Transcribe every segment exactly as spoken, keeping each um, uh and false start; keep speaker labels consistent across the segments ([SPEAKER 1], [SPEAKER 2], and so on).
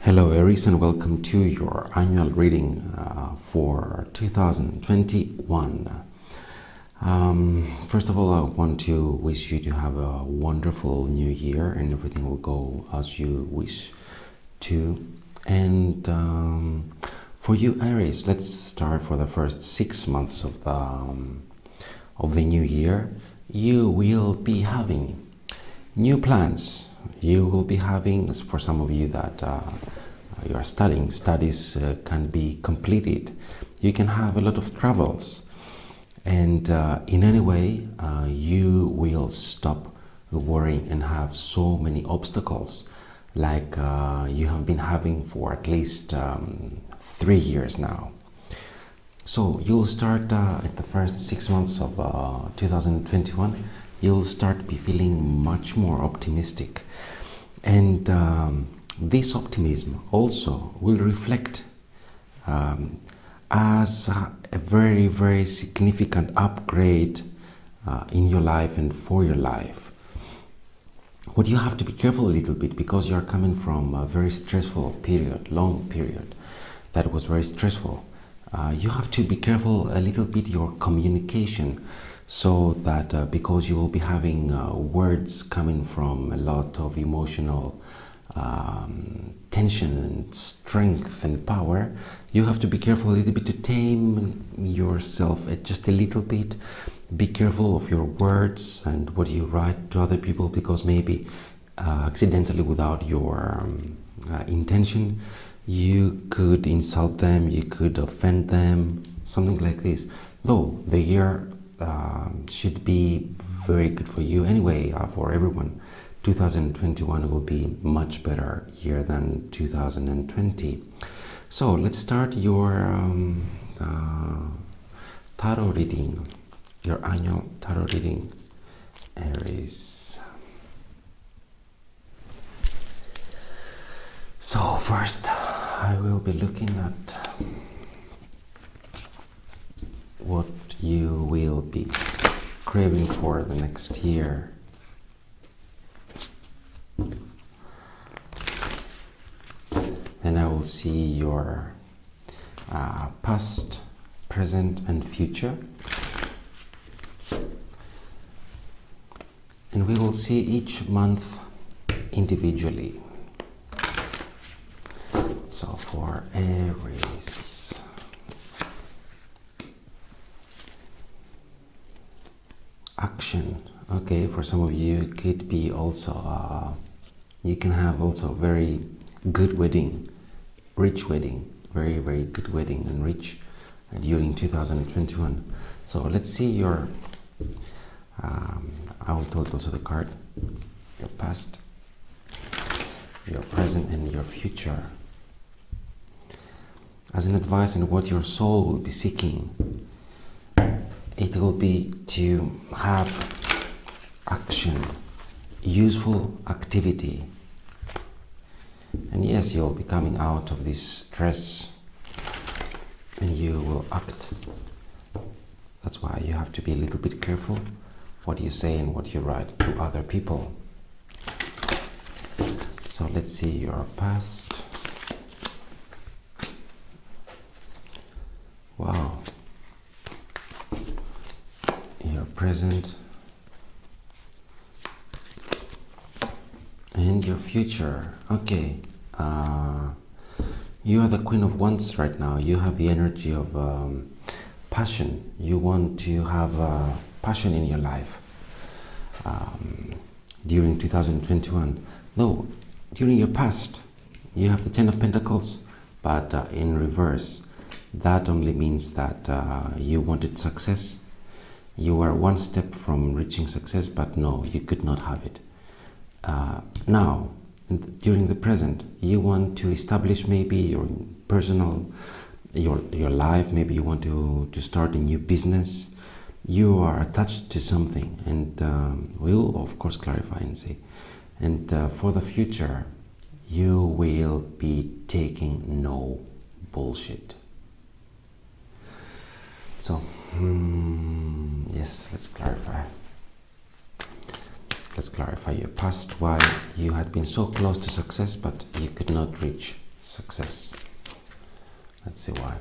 [SPEAKER 1] Hello Aries, and welcome to your annual reading uh, for two thousand twenty-one. Um, first of all, I want to wish you to have a wonderful new year and everything will go as you wish to. And um, for you Aries, let's start for the first six months of the, um, of the new year. You will be having new plans. You will be having, for some of you that uh, you are studying, studies uh, can be completed. You can have a lot of travels, and uh, in any way uh, you will stop worrying and have so many obstacles like uh, you have been having for at least um, three years now. So you'll start uh, at the first six months of uh, two thousand twenty-one. You'll start be feeling much more optimistic, and um, this optimism also will reflect um, as a, a very very significant upgrade uh, in your life and for your life. What you have to be careful a little bit, because you are coming from a very stressful period, long period that was very stressful. Uh, you have to be careful a little bit your communication, so that uh, because you will be having uh, words coming from a lot of emotional um, tension and strength and power, you have to be careful a little bit to tame yourself just a little bit. Be careful of your words and what you write to other people, because maybe uh, accidentally, without your um, uh, intention, you could insult them, you could offend them, something like this. Though the year uh, should be very good for you anyway, uh, for everyone. two thousand twenty-one will be much better year than two thousand twenty. So let's start your um, uh, tarot reading, your annual tarot reading, Aries. So first, I will be looking at what you will be craving for the next year. Then I will see your uh, past, present and future. And we will see each month individually. So for Aries, action. Okay, for some of you it could be also, uh, you can have also very good wedding, rich wedding, very very good wedding and rich uh, during two thousand twenty-one. So let's see your, um, I will tell also the card, your past, your present and your future. As an advice on what your soul will be seeking, it will be to have action, useful activity. And yes, you'll be coming out of this stress and you will act. That's why you have to be a little bit careful what you say and what you write to other people. So let's see your past. Wow. Your present and your future. Okay, uh, you are the Queen of Wands right now. You have the energy of um, passion. You want to have uh, passion in your life um, during two thousand twenty-one. No, during your past, you have the Ten of Pentacles, but uh, in reverse. That only means that uh, you wanted success. You were one step from reaching success, but no, you could not have it. Uh, now, during the present, you want to establish maybe your personal, your your life. Maybe you want to to start a new business. You are attached to something, and um, we will of course clarify and say. And uh, for the future, you will be taking no bullshit. So, hmm, yes, let's clarify. Let's clarify your past, why you had been so close to success, but you could not reach success. Let's see why.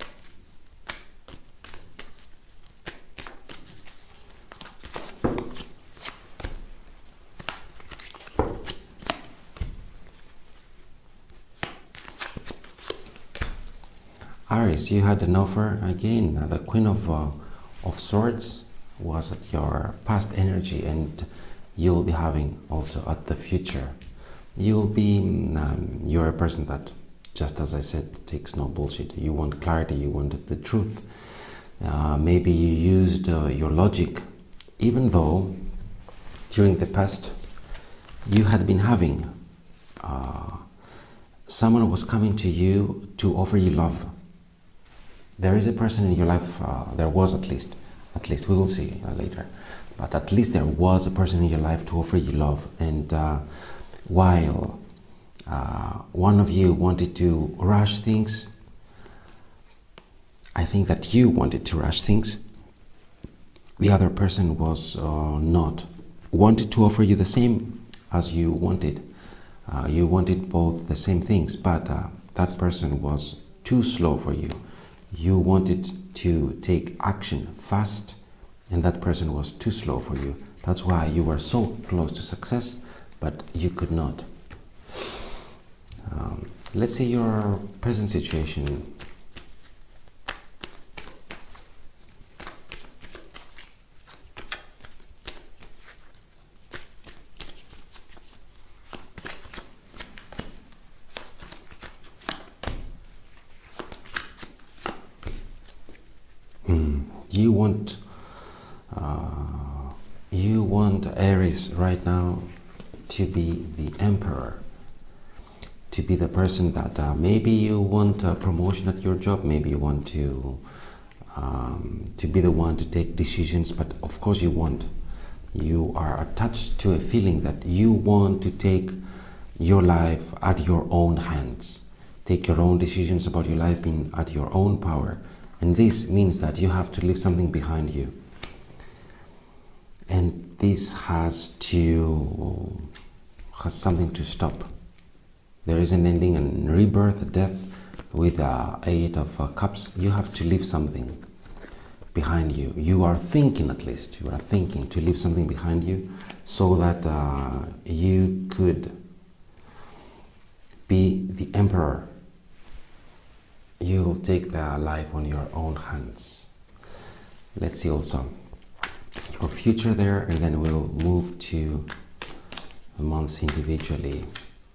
[SPEAKER 1] Aries, you had an offer again. The Queen of uh, of Swords was at your past energy, and you'll be having also at the future. You'll be, um, you're a person that, just as I said, takes no bullshit. You want clarity, you want the truth. Uh, maybe you used uh, your logic, even though during the past you had been having uh, someone was coming to you to offer you love. There is a person in your life, uh, there was at least, at least we will see uh, later, but at least there was a person in your life to offer you love. And uh, while uh, one of you wanted to rush things, I think that you wanted to rush things, the other person was uh, not, wanted to offer you the same as you wanted. Uh, you wanted both the same things, but uh, that person was too slow for you. You wanted to take action fast, and that person was too slow for you. That's why you were so close to success, but you could not. Um, let's see your present situation. You want, uh, you want Aries right now to be the emperor, to be the person that uh, maybe you want a promotion at your job, maybe you want to um, to be the one to take decisions, but of course you want, you are attached to a feeling that you want to take your life at your own hands, take your own decisions about your life in at your own power. And this means that you have to leave something behind you. And this has to, has something to stop. There is an ending and rebirth, death with the Eight of uh, Cups. You have to leave something behind you. You are thinking, at least, you are thinking to leave something behind you so that uh, you could be the emperor. You will take the life on your own hands. Let's see also your future there, and then we'll move to the months individually.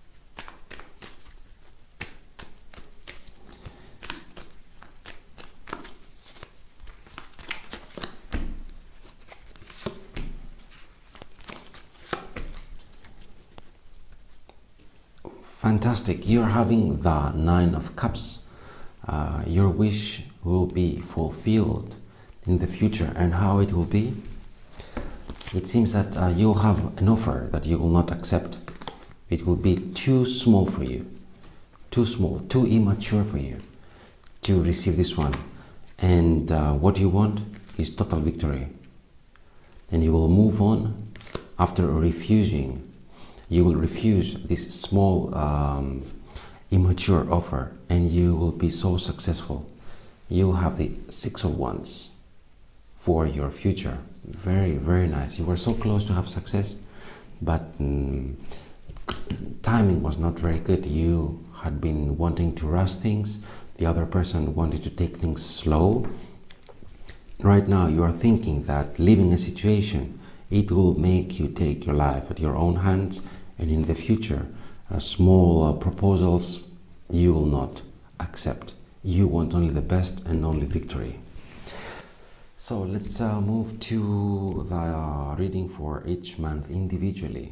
[SPEAKER 1] Fantastic, you're having the Nine of Cups. Uh, your wish will be fulfilled in the future, and how it will be? It seems that uh, you'll have an offer that you will not accept. It will be too small for you, too small, too immature for you to receive this one. And uh, what you want is total victory. And you will move on after refusing. You will refuse this small um, immature offer, and you will be so successful. You will have the Six of Wands for your future. Very, very nice. You were so close to have success, but um, timing was not very good. You had been wanting to rush things. The other person wanted to take things slow. Right now you are thinking that leaving a situation, it will make you take your life at your own hands, and in the future Uh, small uh, proposals you will not accept. You want only the best and only victory. So let's uh, move to the uh, reading for each month individually.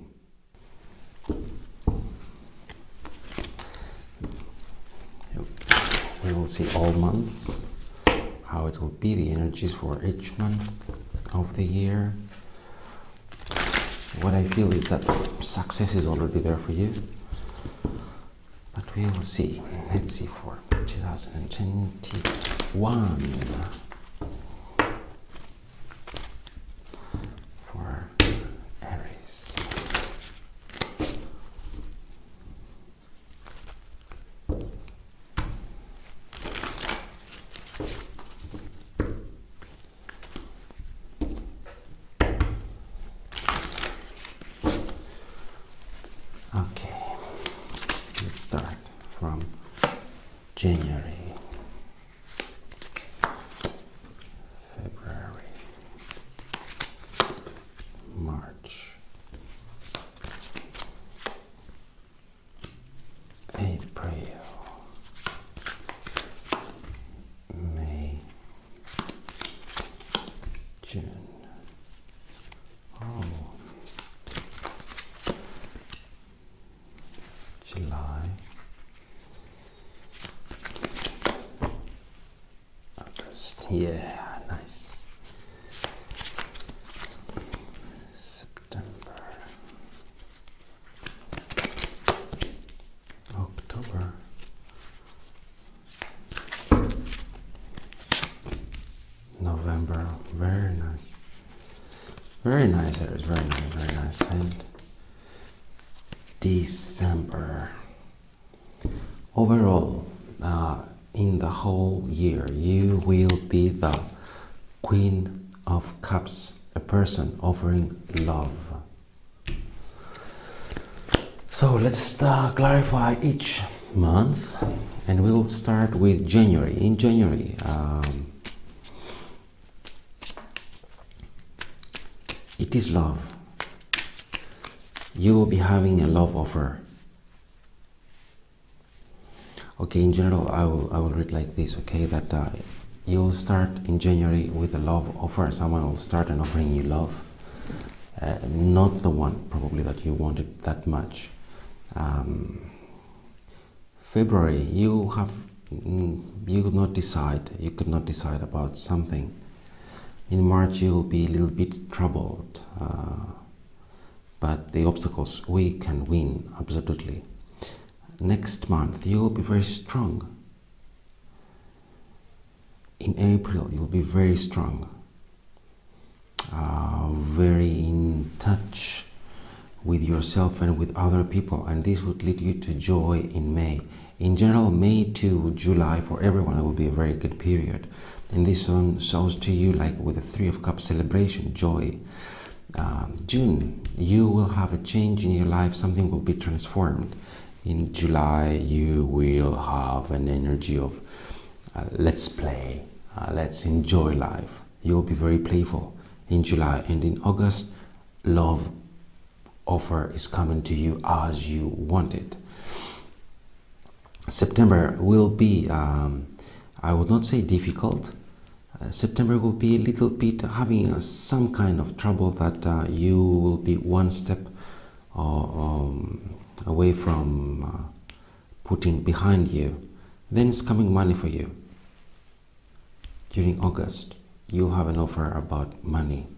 [SPEAKER 1] We will see all months, how it will be, the energies for each month of the year. What I feel is that success is already there for you. But we will see. Let's see for two thousand twenty-one. For Aries. start from January, February, March, April, May, June. Oh. July, August, yeah, nice. September, October, November, very nice. Very nice, Aries, very nice, very nice. And December. Overall, uh, in the whole year, you will be the Queen of Cups, a person offering love. So let's uh, clarify each month, and we will start with January. In January, um, it is love. You will be having a love offer. Okay, in general, I will I will read like this. Okay, that uh, you'll start in January with a love offer. Someone will start and offering you love. Uh, not the one probably that you wanted that much. Um, February, you have you could not decide. You could not decide about something. In March, you will be a little bit troubled. Uh, But the obstacles we can win, absolutely. Next month, you will be very strong. In April, you'll be very strong. Uh, very in touch with yourself and with other people. And this would lead you to joy in May. In general, May to July, for everyone, it will be a very good period. And this one shows to you, like with the Three of Cups celebration, joy. Um, June, you will have a change in your life, something will be transformed. In July, you will have an energy of uh, let's play, uh, let's enjoy life. You'll be very playful in July. And in August, love offer is coming to you as you want it. September will be, um, I would not say difficult. Uh, September will be a little bit having uh, some kind of trouble that uh, you will be one step uh, um, away from uh, putting behind you. Then it's coming money for you. During August, you'll have an offer about money.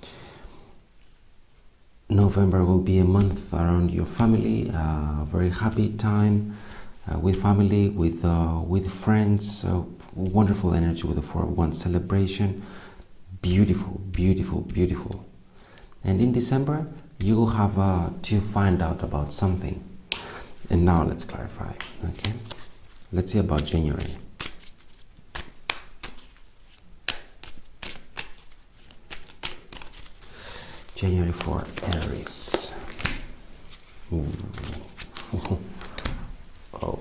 [SPEAKER 1] November will be a month around your family, a uh, very happy time uh, with family, with, uh, with friends, uh, wonderful energy with the four of Wands celebration. Beautiful, beautiful, beautiful. And in December, you will have uh, to find out about something. And now let's clarify, okay? Let's see about January. January for Aries. Oh.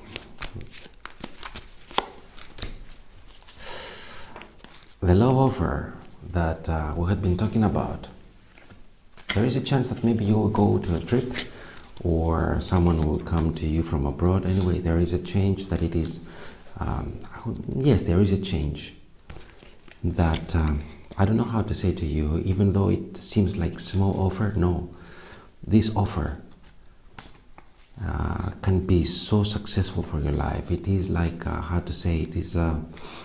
[SPEAKER 1] The love offer that uh, we had been talking about, there is a chance that maybe you will go to a trip or someone will come to you from abroad. Anyway, there is a change that it is, um, yes, there is a change that, um, I don't know how to say to you, even though it seems like small offer, no. This offer uh, can be so successful for your life. It is like, uh, how to say, it is uh,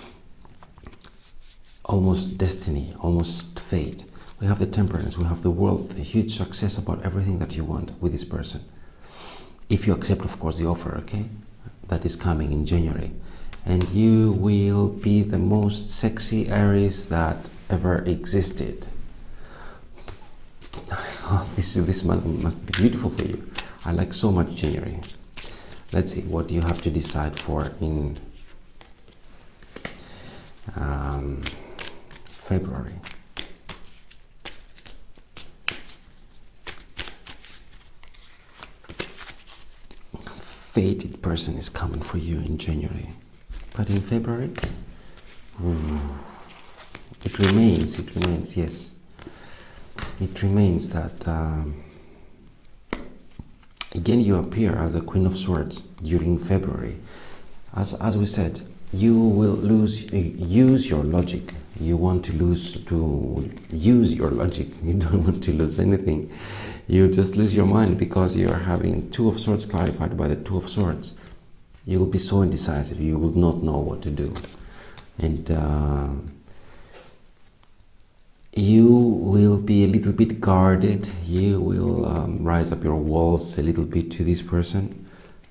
[SPEAKER 1] almost destiny, almost fate. We have the Temperance, we have the World, a huge success about everything that you want with this person. If you accept, of course, the offer, okay? That is coming in January. And you will be the most sexy Aries that ever existed. Oh, this, this month must be beautiful for you. I like so much January. Let's see what you have to decide for in um, February. fated person is coming for you in January. But in February, ooh, it remains, it remains, yes. It remains that, um, again, you appear as the Queen of Swords during February. As, as we said, you will lose, use your logic. You want to lose, to use your logic. You don't want to lose anything. You just lose your mind because you are having Two of Swords clarified by the Two of Swords. You will be so indecisive. You will not know what to do. And uh, you will be a little bit guarded. You will um, rise up your walls a little bit to this person.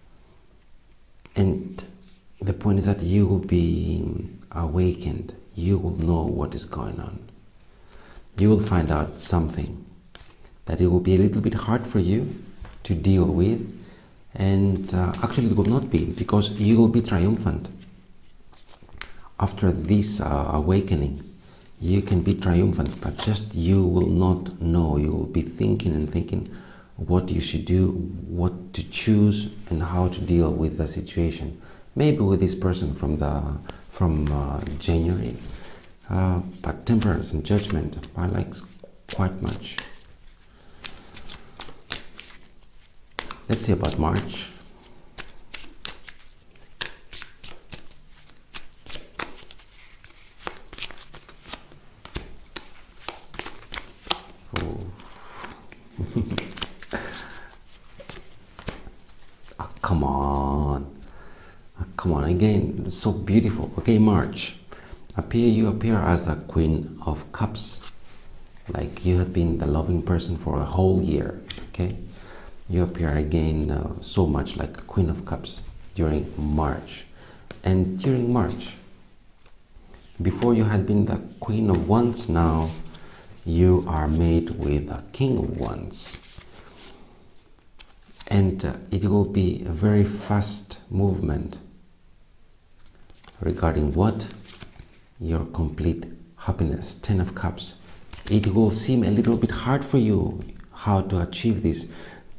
[SPEAKER 1] And the point is that you will be awakened. You will know what is going on. You will find out something that it will be a little bit hard for you to deal with, and uh, actually it will not be, because you will be triumphant. After this uh, awakening, you can be triumphant, but just you will not know. You will be thinking and thinking what you should do, what to choose, and how to deal with the situation. Maybe with this person from the from uh, January, uh, but temperance and judgment I like quite much. Let's see about March. Oh. Oh, come on. Come on, again, it's so beautiful. Okay, March. Appear, you appear as the Queen of Cups. Like you have been the loving person for a whole year, okay? You appear again uh, so much like Queen of Cups during March. And during March, before you had been the Queen of Wands, now you are made with the King of Wands. And uh, it will be a very fast movement regarding what? Your complete happiness. Ten of Cups. It will seem a little bit hard for you how to achieve this.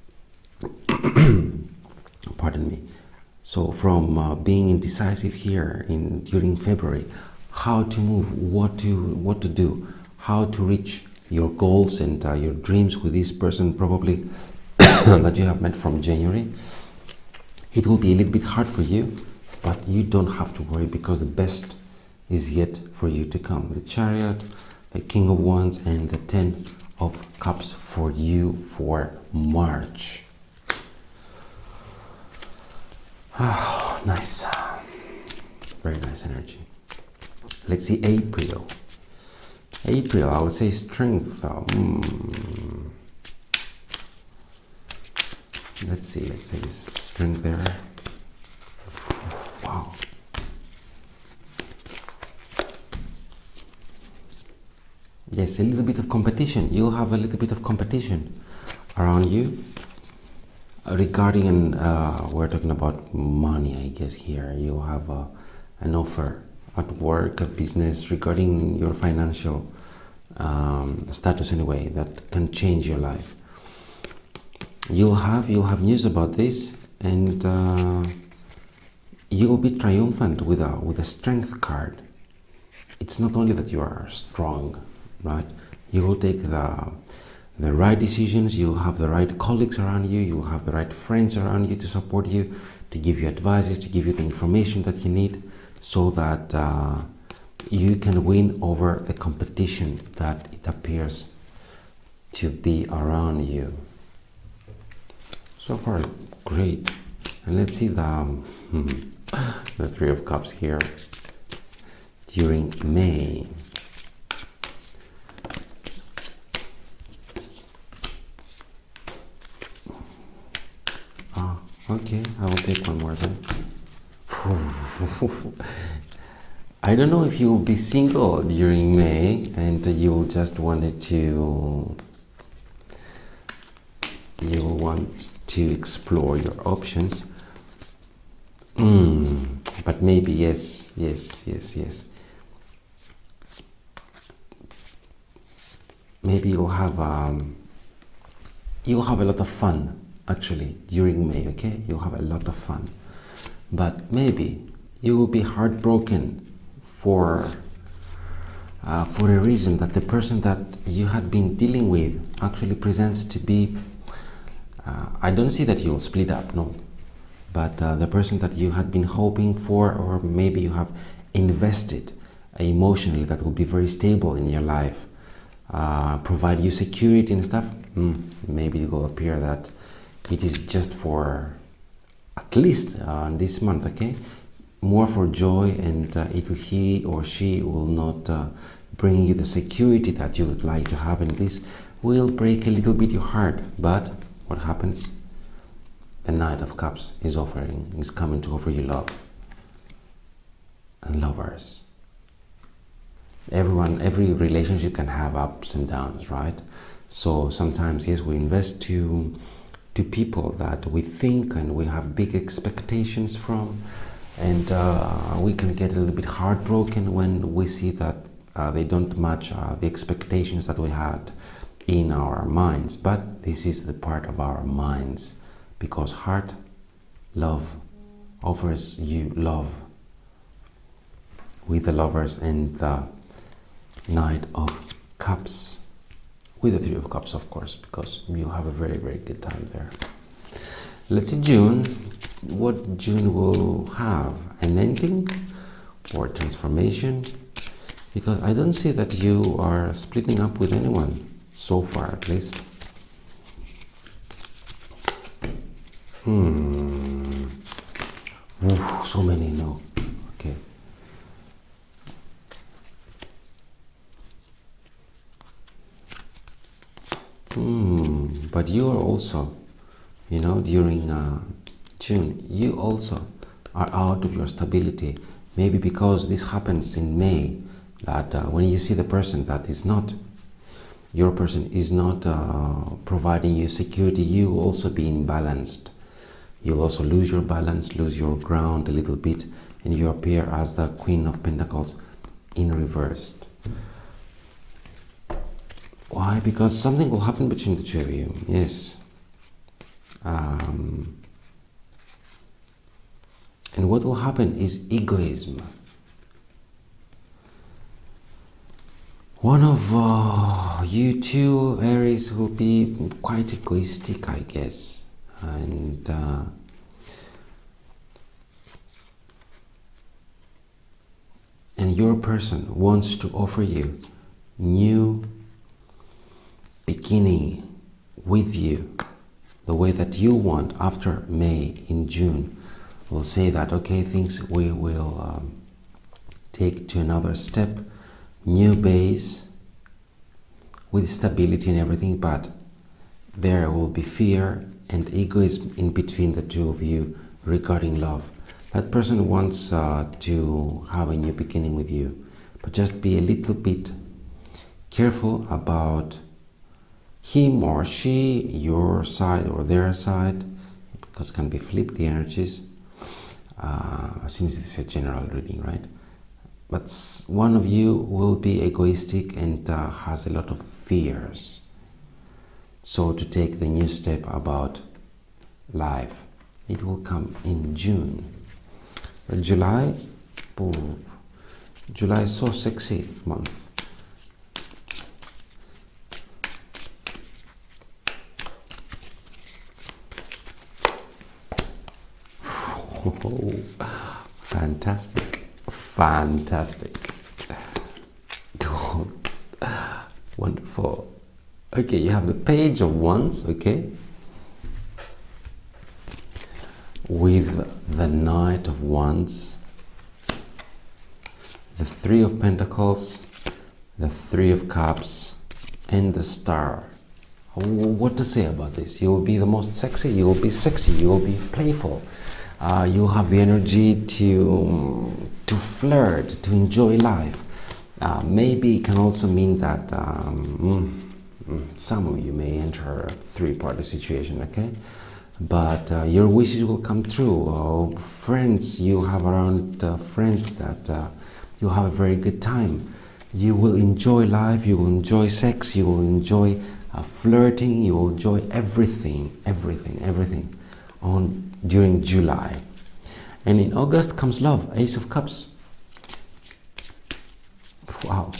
[SPEAKER 1] Pardon me. So from uh, being indecisive here in during February, how to move, what to what to do, how to reach your goals and uh, your dreams with this person probably that you have met from January. It will be a little bit hard for you, but you don't have to worry because the best is yet for you to come. The Chariot, the King of Wands, and the Ten of Cups for you for March. Oh, nice. Very nice energy. Let's see April. April, I would say strength. Um, let's see, let's say strength there. Wow. Yes, a little bit of competition. You'll have a little bit of competition around you. Regarding, an, uh, we're talking about money, I guess here. You'll have a, an offer at work, a business, regarding your financial um, status anyway, that can change your life. You'll have, you'll have news about this, and uh, you'll be triumphant with a, with a strength card. It's not only that you are strong, right? You will take the the right decisions, you'll have the right colleagues around you, you'll have the right friends around you to support you, to give you advices, to give you the information that you need, so that uh, you can win over the competition that it appears to be around you. So far, great. And let's see the, um, the Three of Cups here during May. Okay, I will take one more then. I don't know if you will be single during May and you will just wanted to you will want to explore your options. Mm, but maybe yes, yes, yes, yes. Maybe you'll have um, you'll have a lot of fun actually, during May, okay? You'll have a lot of fun. But maybe you will be heartbroken for uh, for a reason that the person that you had been dealing with actually presents to be, uh, I don't see that you'll split up, no. But uh, the person that you had been hoping for, or maybe you have invested emotionally, that will be very stable in your life, uh, provide you security and stuff, mm, maybe it will appear that it is just for at least uh, this month, okay? More for joy, and uh, it will, he or she will not uh, bring you the security that you would like to have, and this will break a little bit your heart. But what happens? The Knight of Cups is offering, is coming to offer you love and lovers. Everyone, every relationship can have ups and downs, right? So sometimes, yes, we invest to to people that we think and we have big expectations from, and uh, we can get a little bit heartbroken when we see that uh, they don't match uh, the expectations that we had in our minds. But this is the part of our minds, because heart, love, offers you love with the Lovers and the Knight of Cups, with the Three of Cups, of course, because you'll have a very, very good time there. Let's see June, what June will have, an ending or transformation, because I don't see that you are splitting up with anyone, so far at least. Hmm, Ooh, so many no, okay. Hmm, but you are also, you know, during uh, June, you also are out of your stability. Maybe because this happens in May, that uh, when you see the person that is not, your person is not uh, providing you security, you will also be imbalanced. You'll also lose your balance, lose your ground a little bit, and you appear as the Queen of Pentacles in reverse. Why? Because something will happen between the two of you, yes. Um, and what will happen is egoism. One of uh, you two, Aries, will be quite egoistic, I guess. And uh, and your person wants to offer you new beginning with you, the way that you want. After May, in June, we'll say that, okay, things we will um, take to another step, new base with stability and everything, but there will be fear and egoism in between the two of you regarding love. That person wants uh, to have a new beginning with you, but just be a little bit careful about him or she, your side or their side, because it can be flipped, the energies, uh, since it's a general reading, right? But one of you will be egoistic and uh, has a lot of fears. So to take the new step about life, it will come in June. But July, oh, July is so sexy month. Oh, fantastic, fantastic. Wonderful. Okay, you have the Page of Wands, okay, with the Knight of Wands, the Three of Pentacles, the Three of Cups, and the Star. What to say about this? You will be the most sexy, you will be sexy, you will be playful. Uh, you have the energy to, to flirt, to enjoy life. Uh, maybe it can also mean that um, mm, some of you may enter a three-party situation, okay? But uh, your wishes will come true. Uh, friends, you have around uh, friends that uh, you'll have a very good time. You will enjoy life, you will enjoy sex, you will enjoy uh, flirting. You will enjoy everything, everything, everything on during July. And in August comes love, Ace of Cups. Wow.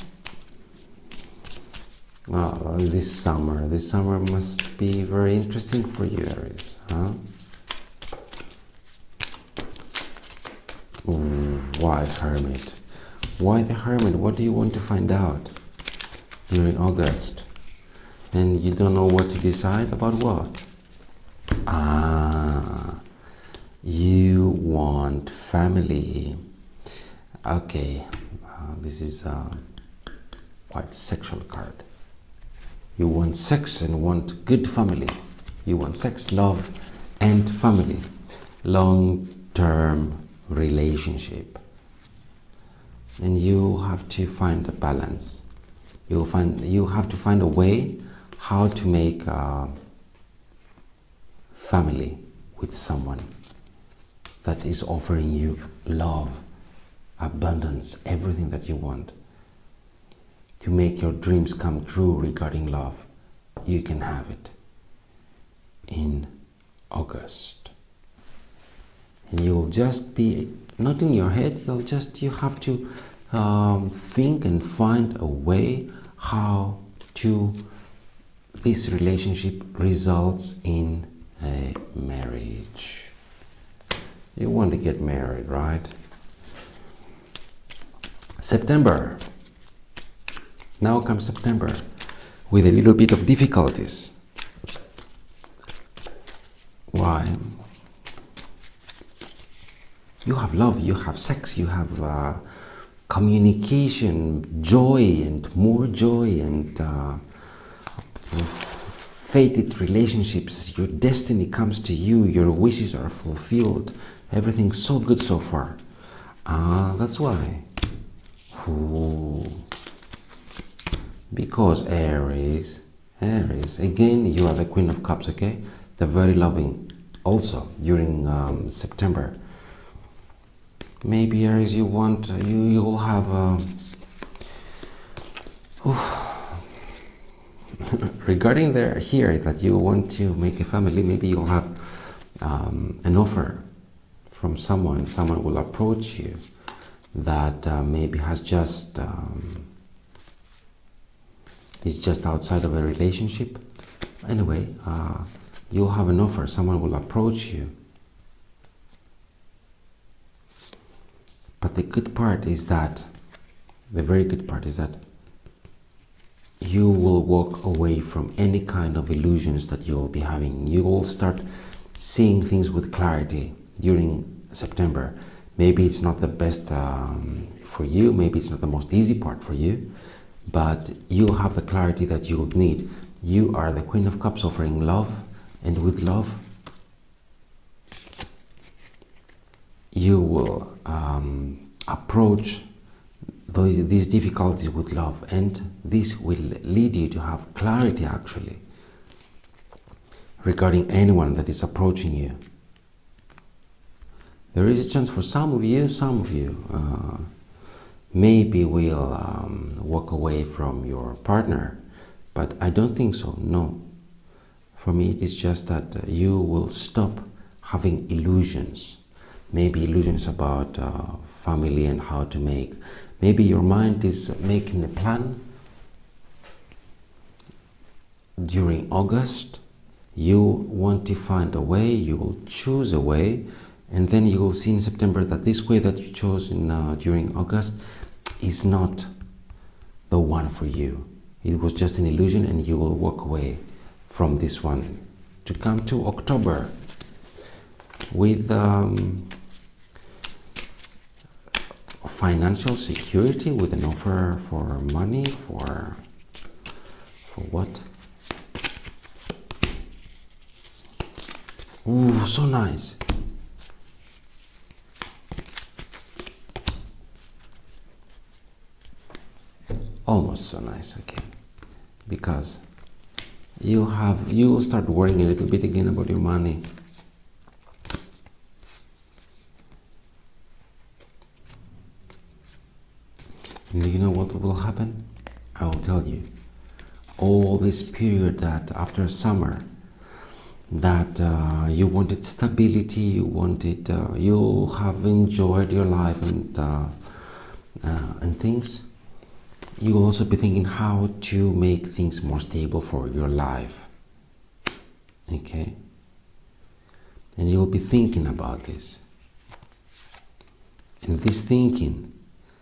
[SPEAKER 1] Oh, this summer, this summer must be very interesting for you, Aries, huh? Ooh, why Hermit? Why the Hermit? What do you want to find out during August? And you don't know what to decide about what? Ah, you want family. Okay, uh, this is a quite sexual card. You want sex and want good family. You want sex, love, and family. Long-term relationship. And you have to find a balance. You'll find you have to find a way how to make a family with someone that is offering you love, abundance, everything that you want. To make your dreams come true regarding love, you can have it in August. And you'll just be, not in your head, you'll just, you have to um, think and find a way how to, this relationship results in a marriage. You want to get married, right? September. Now comes September with a little bit of difficulties. Why? You have love, you have sex, you have uh, communication, joy and more joy and uh, fated relationships. Your destiny comes to you, your wishes are fulfilled. Everything's so good so far. Ah, uh, that's why. Ooh. Because Aries, Aries, again, you are the Queen of Cups, okay? They're very loving also during um, September. Maybe Aries, you want, you, you will have a, regarding there here that you want to make a family, maybe you'll have um, an offer from someone, someone will approach you that uh, maybe has just, um, is just outside of a relationship. Anyway, uh, you'll have an offer, someone will approach you. But the good part is that, the very good part is that you will walk away from any kind of illusions that you will be having. You will start seeing things with clarity during September. Maybe it's not the best um, for you, maybe it's not the most easy part for you, but you'll have the clarity that you'll need. You are the Queen of Cups offering love, and with love, you will um, approach those, these difficulties with love, and this will lead you to have clarity actually regarding anyone that is approaching you. There is a chance for some of you, some of you uh, maybe will um, walk away from your partner, but I don't think so, no. For me it is just that uh, you will stop having illusions. Maybe illusions about uh, family and how to make. Maybe your mind is making a plan during August. You want to find a way, you will choose a way, and then you will see in September that this way that you chose in, uh, during August is not the one for you. It was just an illusion, and you will walk away from this one to come to October with um, financial security, with an offer for money, for for what? Ooh, so nice. Almost so nice, okay. Because you'll have, you will start worrying a little bit again about your money. And do you know what will happen? I will tell you. all this period that after summer, that uh, you wanted stability, you wanted, uh, you have enjoyed your life and uh, uh, and things. You will also be thinking how to make things more stable for your life. Okay? And you'll be thinking about this. And this thinking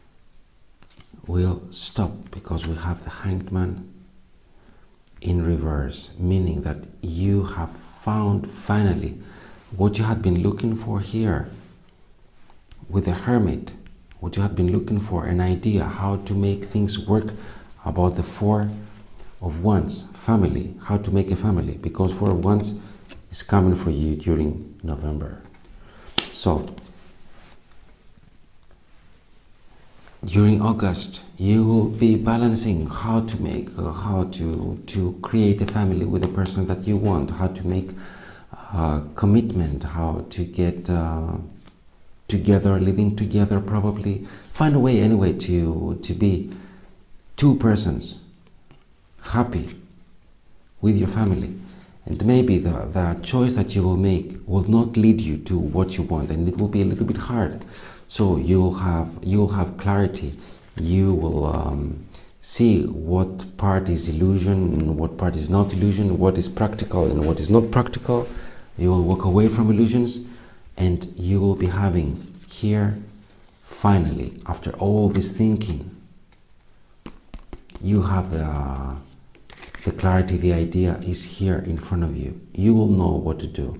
[SPEAKER 1] will stop because we have the Hanged Man in reverse, meaning that you have found finally what you had been looking for here with the Hermit, what you had been looking for, an idea how to make things work about the Four of Wands, family, how to make a family, because Four of Wands is coming for you during November. So during August, you will be balancing how to make, uh, how to, to create a family with the person that you want, how to make uh, commitment, how to get uh, together, living together probably. Find a way anyway to, to be two persons happy with your family. And maybe the, the choice that you will make will not lead you to what you want, and it will be a little bit hard. So you will have you will have clarity. You will um, see what part is illusion and what part is not illusion, what is practical and what is not practical. You will walk away from illusions, and you will be having here, finally, after all this thinking, you have the, the clarity, the idea is here in front of you. You will know what to do.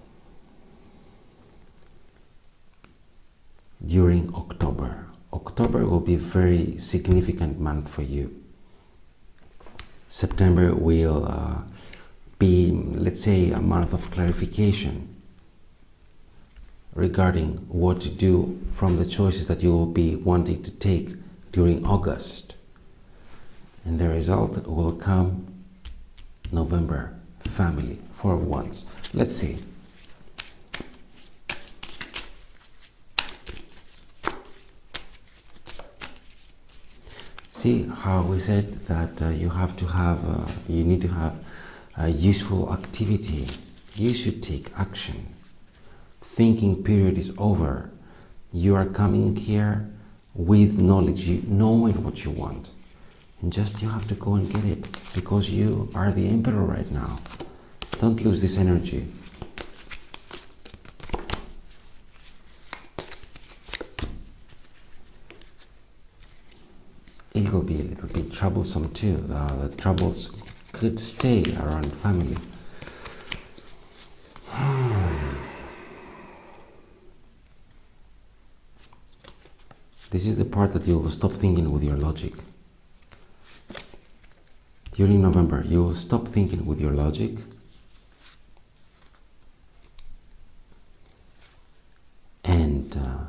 [SPEAKER 1] During October. October will be a very significant month for you. September will uh, be, let's say, a month of clarification regarding what to do from the choices that you will be wanting to take during August. And the result will come November, family, Four of Wands. Let's see. See how we said that uh, you have to have, uh, you need to have a useful activity. You should take action. Thinking period is over. You are coming here with knowledge, you, knowing what you want. And just you have to go and get it, because you are the emperor right now. Don't lose this energy. It will be a little bit troublesome too. Uh, the troubles could stay around family. This is the part that you will stop thinking with your logic. During November, you will stop thinking with your logic and uh,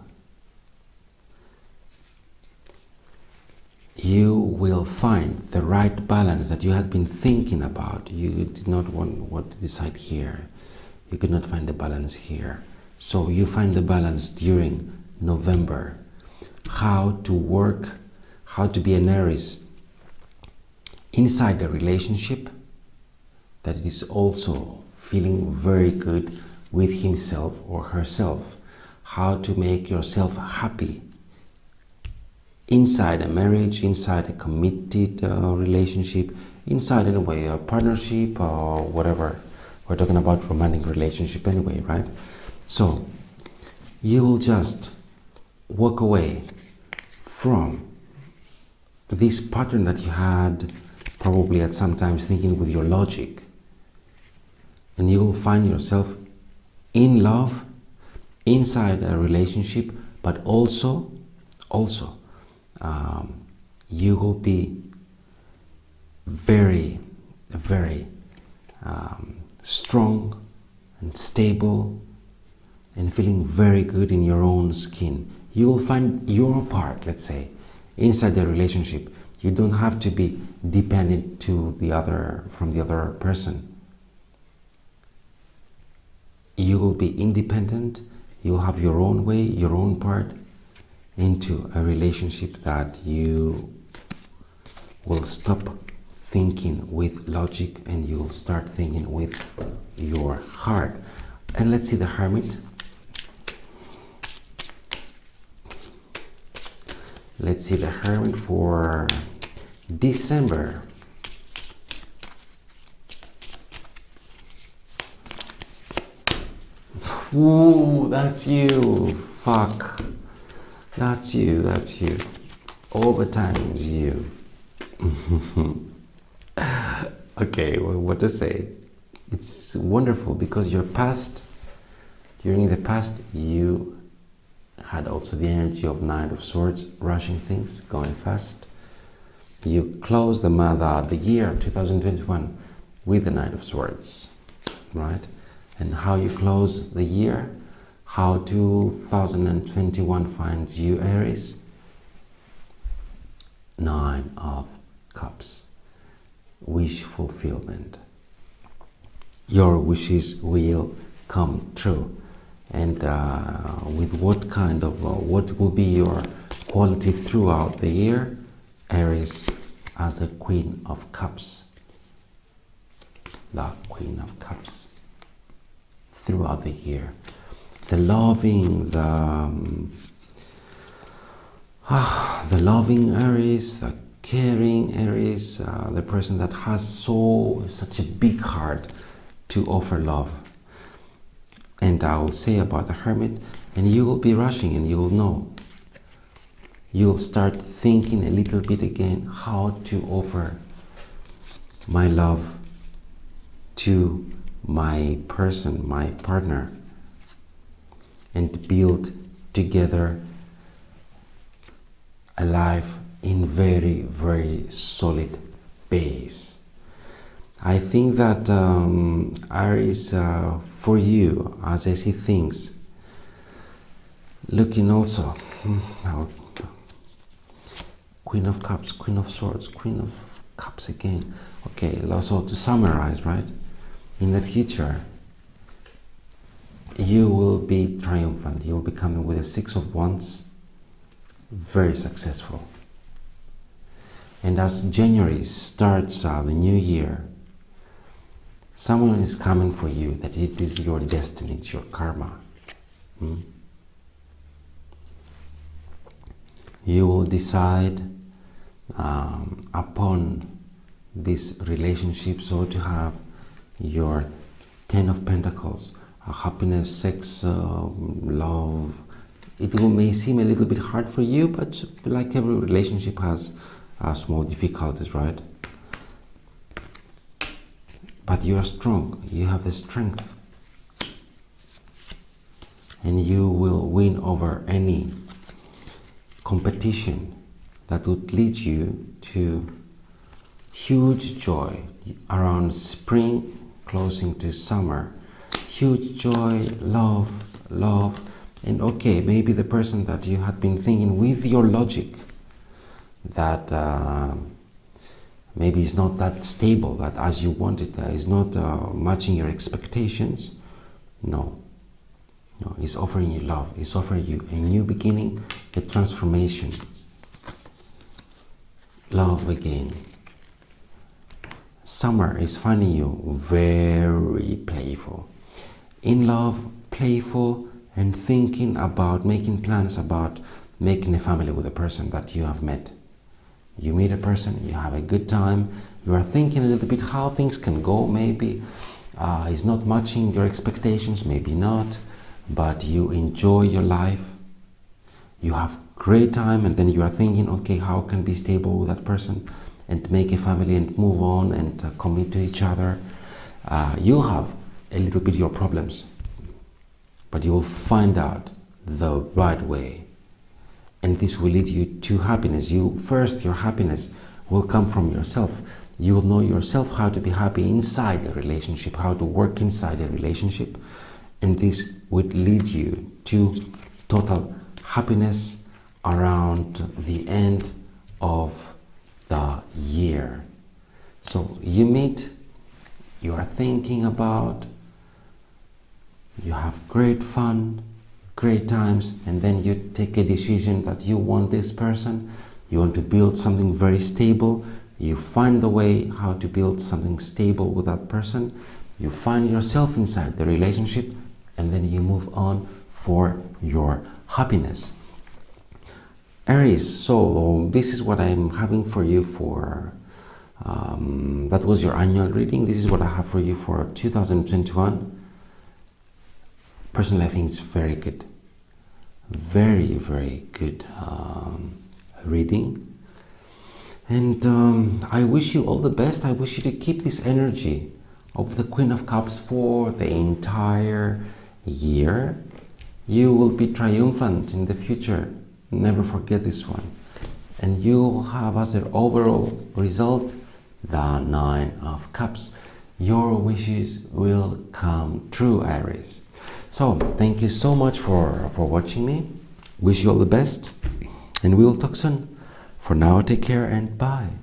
[SPEAKER 1] you will find the right balance that you had been thinking about. You did not want what to decide here. You could not find the balance here. So you find the balance during November. How to work, how to be an Aries inside the relationship that is also feeling very good with himself or herself. How to make yourself happy inside a marriage, inside a committed uh, relationship, inside anyway a partnership or whatever. We're talking about romantic relationship anyway, right? So you will just walk away from this pattern that you had probably at some times thinking with your logic, and you will find yourself in love inside a relationship, but also also um, you will be very very um, strong and stable and feeling very good in your own skin. You will find your part, let's say, inside the relationship. You don't have to be dependent to the other, from the other person. You will be independent. You will have your own way, your own part into a relationship that you will stop thinking with logic and you'll start thinking with your heart. And let's see the Hermit. Let's see the Hermit for December. Ooh, that's you. Fuck. That's you, that's you. All the time is you. Okay, well, what to say? It's wonderful because your past, during the past, you had also the energy of Knight of Swords, rushing things, going fast. You closed the, the, the year two thousand twenty-one with the Knight of Swords, right? And how you close the year, how two thousand twenty-one finds you, Aries? Nine of Cups. Wish fulfillment. Your wishes will come true. And uh, with what kind of, uh, what will be your quality throughout the year? Aries as the Queen of Cups. The Queen of Cups. Throughout the year. The loving, the, um, ah, the loving Aries, the caring Aries, uh, the person that has so, such a big heart to offer love. And I will say about the Hermit, and you will be rushing and you will know. You'll start thinking a little bit again how to offer my love to my person, my partner, and build together a life in very, very solid base. I think that um, Aries, uh, for you, as I see things, looking also, I'll, Queen of Cups, Queen of Swords, Queen of Cups again. Okay, also to summarize, right? In the future, you will be triumphant. You'll be coming with a Six of Wands, very successful. And as January starts uh, the new year, someone is coming for you, that it is your destiny, it's your karma. Hmm? You will decide um, upon this relationship, so to have your Ten of Pentacles, uh, happiness, sex, uh, love. It will, may seem a little bit hard for you, but like every relationship has uh, small difficulties, right? But you are strong, you have the strength, and you will win over any competition that would lead you to huge joy around spring, closing to summer. Huge joy, love, love, and okay, maybe the person that you had been thinking with your logic that uh, maybe is not that stable, that as you want it, uh, is not uh, matching your expectations. No. No, it's offering you love. It's offering you a new beginning, a transformation. Love again. Summer is finding you very playful. In love, playful, and thinking about making plans about making a family with a person that you have met. You meet a person, you have a good time, you are thinking a little bit how things can go, maybe uh, it's not matching your expectations, maybe not, but you enjoy your life, you have great time, and then you are thinking, okay, how can I be stable with that person and make a family and move on and uh, commit to each other. Uh, you'll have a little bit your problems, but you'll find out the right way. And this will lead you to happiness. You first, your happiness will come from yourself. You'll know yourself how to be happy inside the relationship, how to work inside the relationship. And this would lead you to total happiness around the end of the year. So you meet, you are thinking about, you have great fun, great times, and then you take a decision that you want this person, you want to build something very stable, You find the way how to build something stable with that person. You find yourself inside the relationship, and then you move on for your happiness. Aries, so this is what I'm having for you for, um, that was your annual reading. This is what I have for you for two thousand twenty-one. Personally, I think it's very good. Very, very good um, reading. And um, I wish you all the best. I wish you to keep this energy of the Queen of Cups for the entire year. You will be triumphant in the future. Never forget this one. And you will have as an overall result the Nine of Cups. Your wishes will come true, Aries. So, thank you so much for, for watching me. Wish you all the best. And we will talk soon. For now, take care and bye.